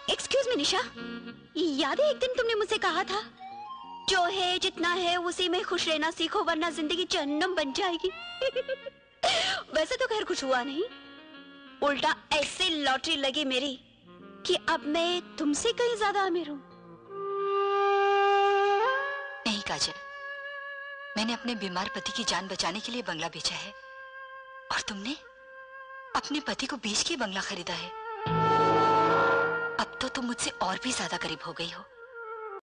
Excuse me निशा, याद है एक दिन तुमने मुझसे कहा था जो है जितना है उसी में खुश रहना सीखो वरना जिंदगी जहन्नम बन जाएगी। वैसे तो खैर कुछ हुआ नहीं, उल्टा ऐसे लॉटरी लगी मेरी कि अब मैं तुमसे कहीं ज्यादा अमीर हूं। नहीं काजल, मैंने अपने बीमार पति की जान बचाने के लिए बंगला बेचा है और तुमने अपने पति को बेच के बंगला खरीदा है। अब तो तुम मुझसे और भी ज्यादा करीब हो गई हो।